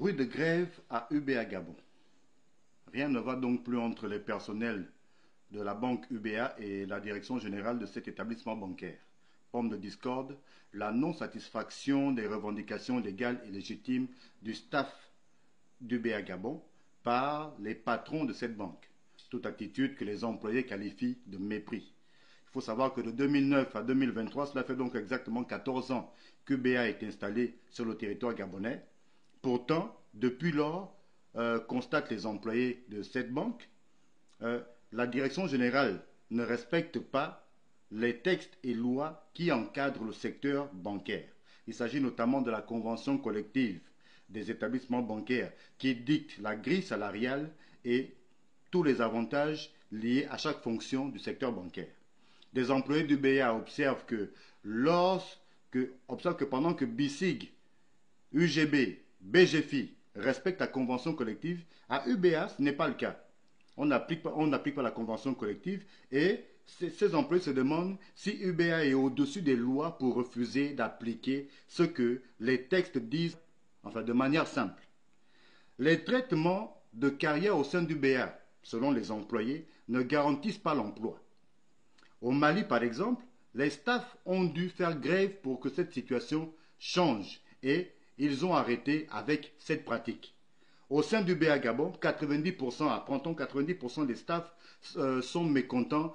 Bruit de grève à UBA Gabon. Rien ne va donc plus entre les personnels de la banque UBA et la direction générale de cet établissement bancaire. Pomme de discorde, la non-satisfaction des revendications légales et légitimes du staff d'UBA Gabon par les patrons de cette banque. Toute attitude que les employés qualifient de mépris. Il faut savoir que de 2009 à 2023, cela fait donc exactement 14 ans qu'UBA est installé sur le territoire gabonais. Pourtant, depuis lors, constatent les employés de cette banque, la direction générale ne respecte pas les textes et lois qui encadrent le secteur bancaire. Il s'agit notamment de la convention collective des établissements bancaires qui dicte la grille salariale et tous les avantages liés à chaque fonction du secteur bancaire. Des employés du BA observent que pendant que BICIG, UGB, BGFI respectent la convention collective, à UBA, ce n'est pas le cas. On n'applique pas la convention collective et ces employés se demandent si UBA est au-dessus des lois pour refuser d'appliquer ce que les textes disent, enfin de manière simple. Les traitements de carrière au sein d'UBA, selon les employés, ne garantissent pas l'emploi. Au Mali, par exemple, les staffs ont dû faire grève pour que cette situation change et ils ont arrêté avec cette pratique. Au sein du BA Gabon, 90% des staffs sont mécontents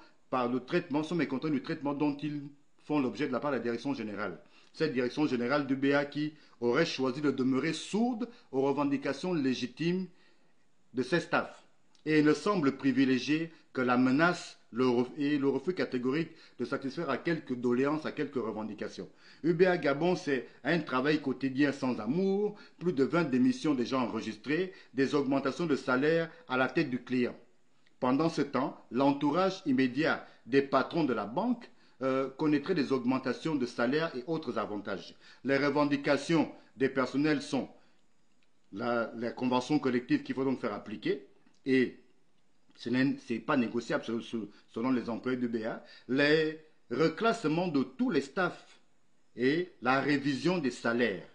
du traitement dont ils font l'objet de la part de la direction générale. Cette direction générale du BA qui aurait choisi de demeurer sourde aux revendications légitimes de ses staffs et ne semble privilégier que la menace et le refus catégorique de satisfaire à quelques doléances, à quelques revendications. UBA Gabon, c'est un travail quotidien sans amour, plus de 20 démissions déjà enregistrées, des augmentations de salaire à la tête du client. Pendant ce temps, l'entourage immédiat des patrons de la banque connaîtrait des augmentations de salaire et autres avantages. Les revendications des personnels sont la convention collective qu'il faut donc faire appliquer et ce n'est pas négociable selon les employés du BA, les reclassements de tous les staffs et la révision des salaires.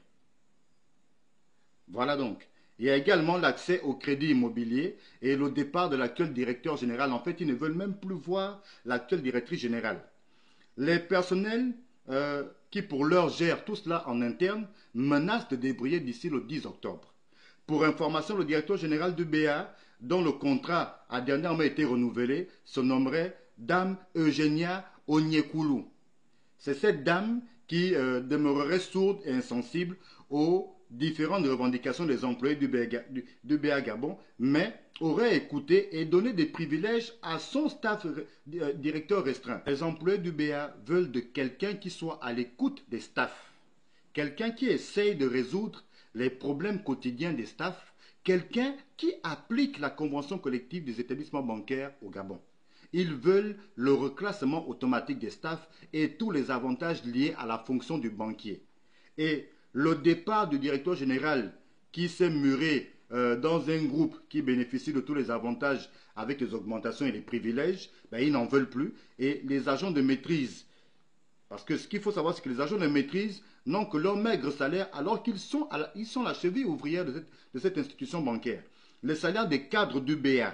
Voilà donc. Il y a également l'accès au crédit immobilier et le départ de l'actuel directeur général. En fait, ils ne veulent même plus voir l'actuelle directrice générale. Les personnels qui pour l'heure gèrent tout cela en interne menacent de débrayer d'ici le 10 octobre. Pour information, le directeur général du BA, dont le contrat a dernièrement été renouvelé, se nommerait Dame Eugenia Onyekulu. C'est cette dame qui demeurerait sourde et insensible aux différentes revendications des employés du BA Gabon, mais aurait écouté et donné des privilèges à son staff directeur restreint. Les employés du BA veulent de quelqu'un qui soit à l'écoute des staffs, quelqu'un qui essaye de résoudre les problèmes quotidiens des staffs, quelqu'un qui applique la convention collective des établissements bancaires au Gabon. Ils veulent le reclassement automatique des staffs et tous les avantages liés à la fonction du banquier. Et le départ du directeur général qui s'est muré dans un groupe qui bénéficie de tous les avantages avec les augmentations et les privilèges, ils n'en veulent plus. Et les agents de maîtrise, parce que ce qu'il faut savoir, c'est que les agents de maîtrise n'ont que leur maigre salaire alors qu'ils sont la cheville ouvrière de cette institution bancaire. Les salaires des cadres du BA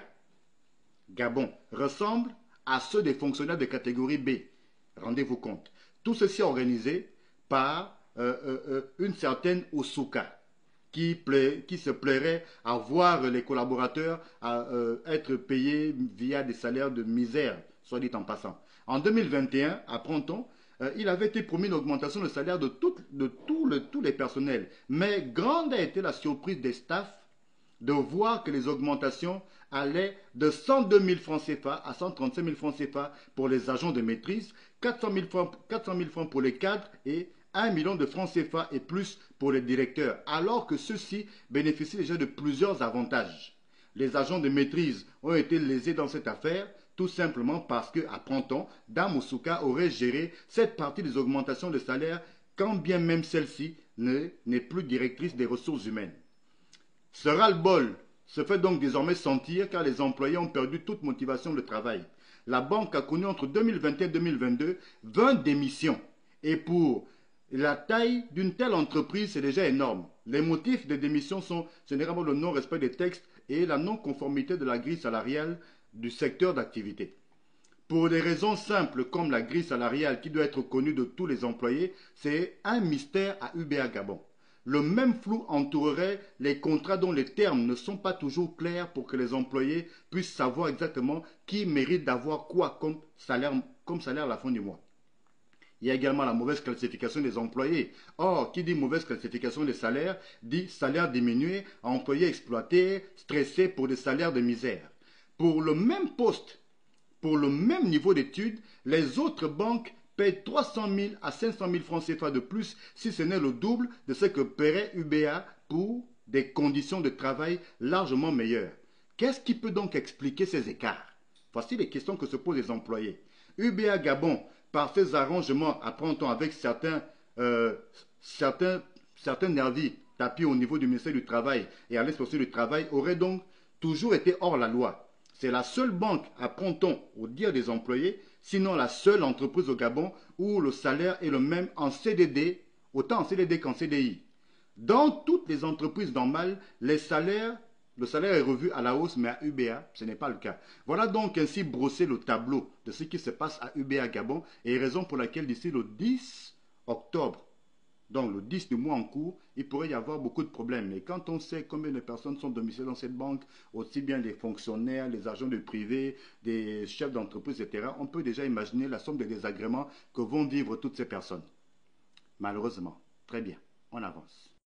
Gabon ressemblent à ceux des fonctionnaires de catégorie B. Rendez-vous compte. Tout ceci organisé par une certaine Osuka qui se plairait à voir les collaborateurs être payés via des salaires de misère, soit dit en passant. En 2021, à Printemps, il avait été promis une augmentation de salaire de tous les personnels. Mais grande a été la surprise des staffs de voir que les augmentations allaient de 102 000 francs CFA à 135 000 francs CFA pour les agents de maîtrise, 400 000 francs pour les cadres et 1 million de francs CFA et plus pour les directeurs, alors que ceux-ci bénéficient déjà de plusieurs avantages. Les agents de maîtrise ont été lésés dans cette affaire, tout simplement parce qu'à Printemps, Dame Osuka aurait géré cette partie des augmentations de salaire, quand bien même celle-ci n'est plus directrice des ressources humaines. Ce ras-le-bol se fait donc désormais sentir car les employés ont perdu toute motivation de travail. La banque a connu entre 2021 et 2022 20 démissions. Et pour La taille d'une telle entreprise, c'est déjà énorme. Les motifs de démission sont généralement le non-respect des textes et la non-conformité de la grille salariale du secteur d'activité. Pour des raisons simples comme la grille salariale qui doit être connue de tous les employés, c'est un mystère à UBA Gabon. Le même flou entourerait les contrats dont les termes ne sont pas toujours clairs pour que les employés puissent savoir exactement qui mérite d'avoir quoi comme salaire à la fin du mois. Il y a également la mauvaise classification des employés. Or, qui dit mauvaise classification des salaires, dit salaire diminué, employés exploités, stressés pour des salaires de misère. Pour le même poste, pour le même niveau d'études, les autres banques payent 300 000 à 500 000 francs CFA de plus, si ce n'est le double de ce que paierait UBA pour des conditions de travail largement meilleures. Qu'est-ce qui peut donc expliquer ces écarts? Voici les questions que se posent les employés. UBA Gabon, par ses arrangements, apprend-on avec certains nervis tapis au niveau du ministère du Travail et à l'inspection du Travail, aurait donc toujours été hors la loi. C'est la seule banque, apprend-on, au dire des employés, sinon la seule entreprise au Gabon où le salaire est le même en CDD, autant en CDD qu'en CDI. Dans toutes les entreprises normales, le salaire est revu à la hausse, mais à UBA, ce n'est pas le cas. Voilà donc ainsi brosser le tableau de ce qui se passe à UBA Gabon et raison pour laquelle d'ici le 10 octobre, donc le 10 du mois en cours, il pourrait y avoir beaucoup de problèmes. Et quand on sait combien de personnes sont domiciliées dans cette banque, aussi bien les fonctionnaires, les agents de privé, des chefs d'entreprise, etc., on peut déjà imaginer la somme de désagréments que vont vivre toutes ces personnes. Malheureusement. Très bien, on avance.